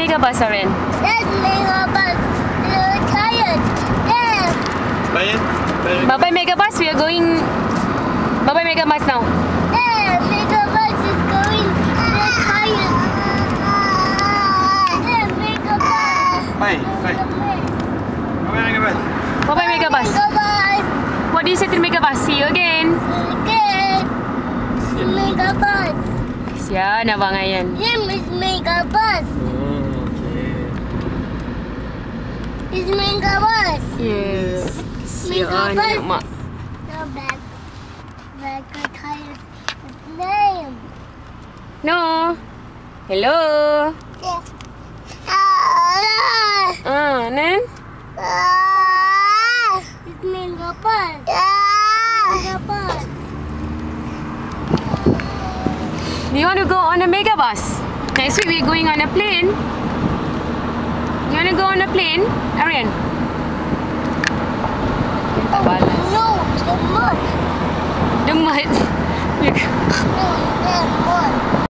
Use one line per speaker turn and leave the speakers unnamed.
Megabus, Aryan?
That's Megabus. You're tired. There.
Bye-bye, Megabus. We are going... Bye-bye, Megabus now.
There. Megabus is going. You're tired. There, Megabus.
Bye. Bye. Bye, Megabus.
Bye-bye, Megabus.
Megabus.
What do you say to Megabus? See you again.
Okay. Megabus.
Kesian Abang Aryan.
Him is Megabus. It's Megabus.
Yes. Kesian
Megabus.
mak.
No back. Back are tired. His name.
No. Hello.
Yeah.
Nan?
It's Megabus. Megabus.
Do you want to go on a Megabus? Next week we're going on a plane. You want to go on a plane, Aryan?